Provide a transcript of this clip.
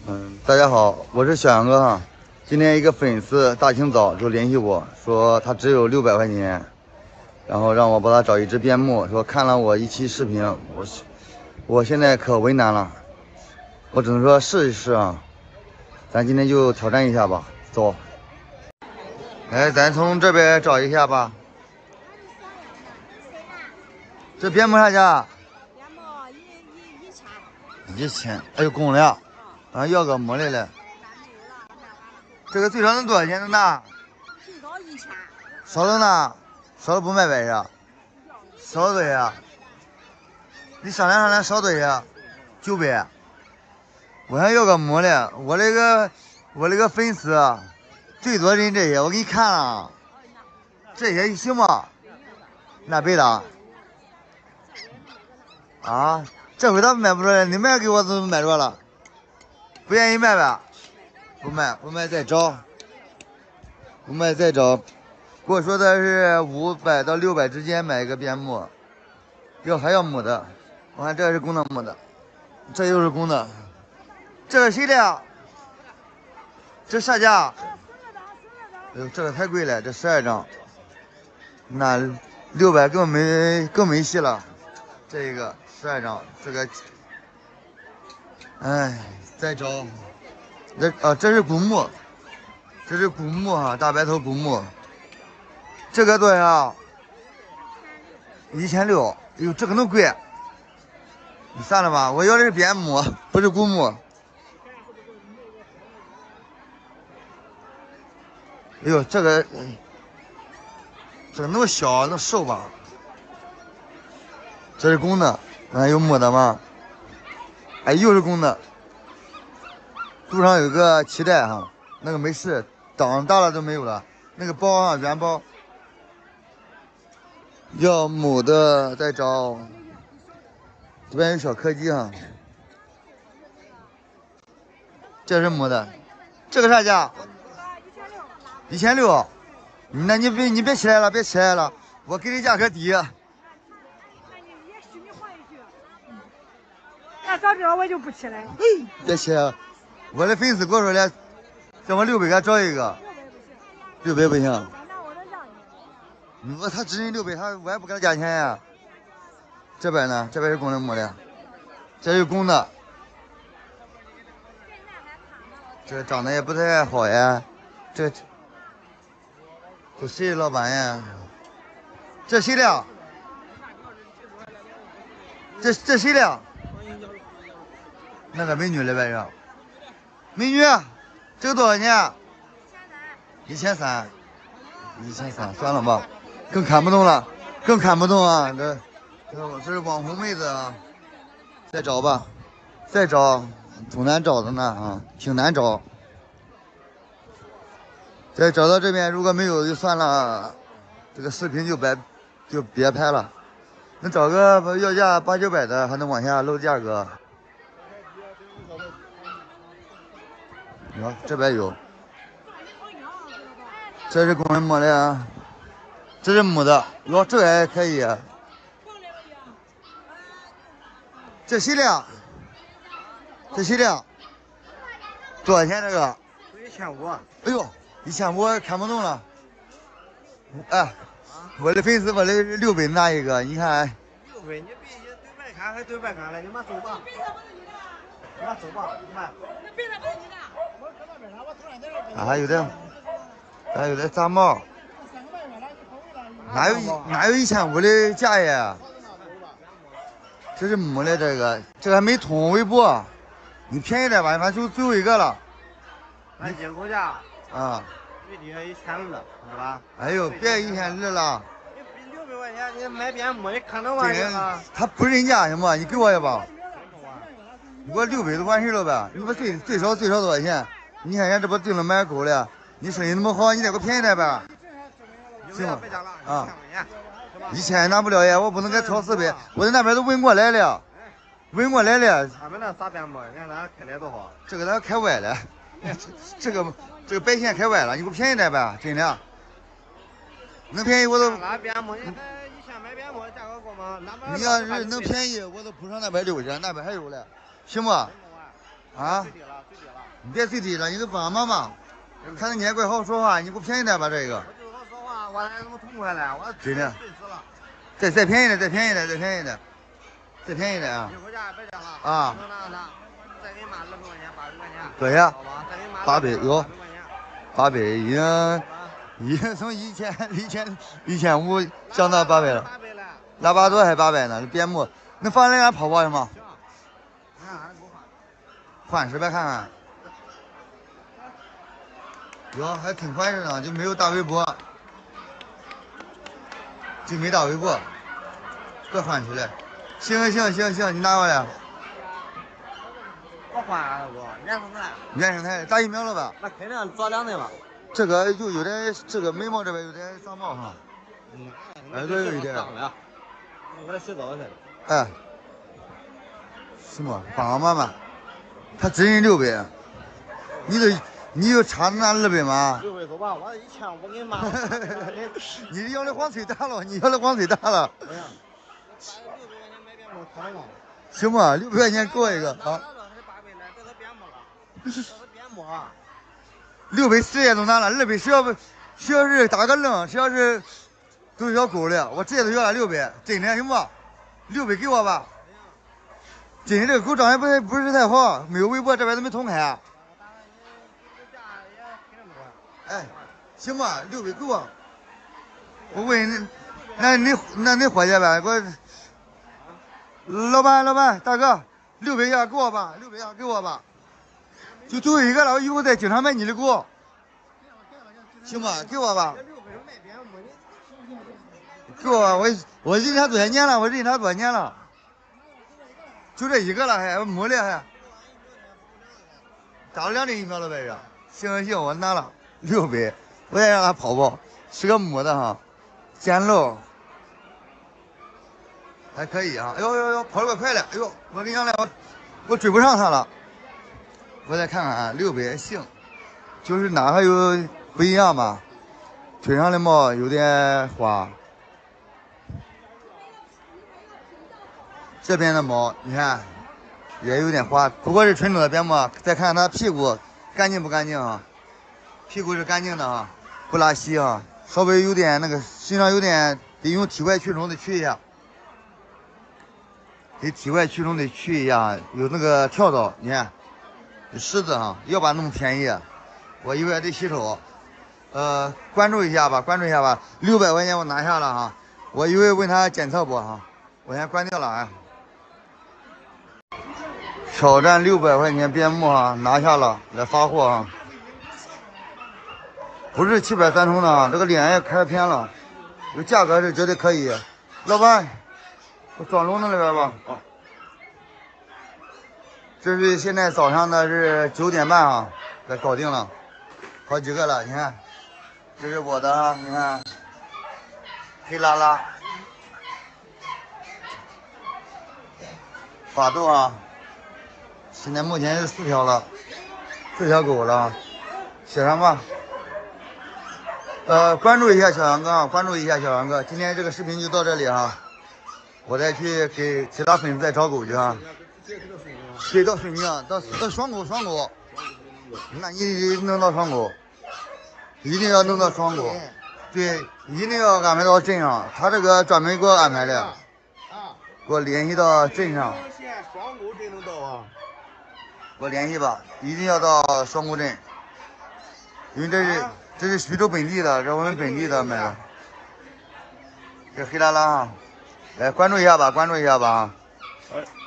大家好，我是小杨哥哈。今天一个粉丝大清早就联系我说他只有600块钱，然后让我帮他找一只边牧，说看了我一期视频，我现在可为难了，我只能说试一试啊。咱今天就挑战一下吧，走。来，咱从这边找一下吧。这边牧啥价？ 边牧1000。 1000，哎呦，公的呀，俺要个母的嘞。这个最少能多少钱能拿？ 最高1000。 少了呢？少了不卖呗是？少多少？你商量商量，少多少？900。我想要个母的，我那个粉丝最多认这些，我给你看了，这些行吗？那白的。啊，这回他卖不出来，你卖给我怎么卖着了？不愿意卖呗？不卖再找，不卖再找。跟我说的是500到600之间买一个边牧，还要母的。我看这是公的母的，这又是公的，这个谁的？这啥价？哎呦，这个太贵了，这12张，那600更没戏了。这一个12张，这个，哎，再找。这是古牧，这是古牧哈，大白头古牧。这个多少？1600。哎呦，这个能贵？你算了吧，我要的是边牧，不是古牧。哎呦，这个那么小，能瘦吧？这是公的，还有母的吗？哎，又是公的。肚上有个脐带哈，那个没事，长大了都没有了。那个包啊，原包。要母的再找，这边有小柯基哈。这是母的，这个啥价？1600。那你别起来了，别起来了，我给你价可低。 那早知道我就不起来。 别起来了，我的粉丝给我说的，叫我600给他找一个。600不行。 那我能让你。 他只认600，我也不给他加钱呀。这边呢？这边是公的母的，这是公的。这长得也不太好呀。这谁老板呀？这谁的？这谁的？那个美女来呗是？美女，这个多少钱？1300。1300，算了吧，更看不懂了，更看不懂啊！这是网红妹子啊，再找吧，再找，挺难找的呢啊，挺难找。再找到这边，如果没有就算了，这个视频就别拍了。能找个要价800、900的，还能往下露价格。这边有。这是公的母的，这是母的，这个还可以。这谁的？这谁的？多少钱这个 ？1500。 哎呦，1500看不懂了。哎，我的粉丝我的600拿一个，你看。 600，你对白看还对白看了，你妈走吧。你妈走吧，你看。 还有的杂毛，哪有1500的价呀？这是母的，这个还没通微博，你便宜点吧，反正就最后一个了。 俺进口价啊， 最低还1200，是吧？ 哎呦，别1200了。 你600块钱，你买边牧，你看能完事吗？ 他不认价行吗？你给我一把，我600就完事了呗。你说最少多少钱？你看人家这不定了买狗了，你生意那么好，你再给我便宜点呗。行吗？啊，1000拿不了呀，我不能给超400，我在那边都问过来了。 他们那啥边牧，你看咱开的多好。 这个咱开歪了，这个白线开歪了，你给我便宜点呗，真的。能便宜我都。 那边牧，你还1000买边牧价格高吗？ 你要是能便宜，我都铺上那边60，那边还有嘞，行不？ 啊？ 最低了，最低了。 你别最低了，你都帮忙嘛。看着你也怪好说话，你给我便宜点吧这个。 我就好说话，我还他妈痛快了，我真的累死了。 再便宜点，再便宜点，再便宜点，再便宜点啊！ 一会儿价别讲了啊！ 能拿，再给你妈20块钱，80块钱。 多少？ 好吧，再给你妈 800有 800 800已经从1500降到800了。 800了。 腊八多还800呢，边牧能放人家跑跑行吗？ 行。你看俺给我换时呗看看。哟，还挺宽实呢，就没有大围脖，就没大围脖，快换出来。行，你拿过来。 我换啥了哥？原生态。 原生态打疫苗了吧？ 那肯定早2顿了。 这个就有点，这个眉毛这边有点长毛哈。耳朵有一点。 我给他洗澡去。 哎，什么？帮忙嘛？他真人600，你就差那200吗 600走吧，我1000我给你妈。 你要的黄腿大了，你要的黄腿大了。 哎呀，600块钱买边牧可能吗？ 行吧，600块钱给我一个啊。 这是边牧啊。 600直接都拿了，200谁要是打个愣，谁要是都要狗的，我直接都要了600，真的行不？600给我吧。真的这个狗长得不是太好，没有围脖，这边都没捅开。哎，行吧，600给我。我问你，那你伙计呗，给我。老板，大哥，600要给我吧，600要给我吧。 就最后一个了，我以后再经常买你的狗，行吧？给我吧，给我吧，我认他多少年了，就这一个了还没了还，打了2针疫苗了呗是？行，我拿了600，我也让他跑跑，是个母的哈，捡漏，还可以啊。哎呦，跑得可快了，哎呦，我跟你讲了，我追不上他了。 我再看看啊，600行，就是哪还有不一样吧？腿上的毛有点花，这边的毛你看也有点花，不过是纯种的边牧。再看看它屁股干净不干净啊？屁股是干净的啊，不拉稀啊，稍微有点那个身上有点得用体外驱虫得去一下，有那个跳蚤，你看。 狮子哈，要把那么便宜，我以为得洗手。关注一下吧，600块钱我拿下了哈。我以为问他检测不哈，我先关掉了啊。挑战600块钱边牧哈，拿下了，来发货啊。不是7003重的啊，这个脸也开偏了，这个价格是绝对可以。老板，我装笼子里边吧。啊。 这是现在早上的是9点半啊，给搞定了，好几个了。你看，这是我的啊，你看，黑拉拉，法斗啊，现在目前是4条了，4条狗了，写上吧。关注一下小杨哥啊，关注一下小杨哥。今天这个视频就到这里啊，我再去给其他粉丝再找狗去啊。 对，到水泥啊，到双狗，那你弄到双狗，一定要弄到双狗，对，一定要安排到镇上，他这个专门给我安排的，给我联系到镇上。 双沟镇能到啊？ 给我联系吧，一定要到双沟镇，因为这是徐州本地的，这我们本地的买的，这黑拉拉啊，来关注一下吧啊。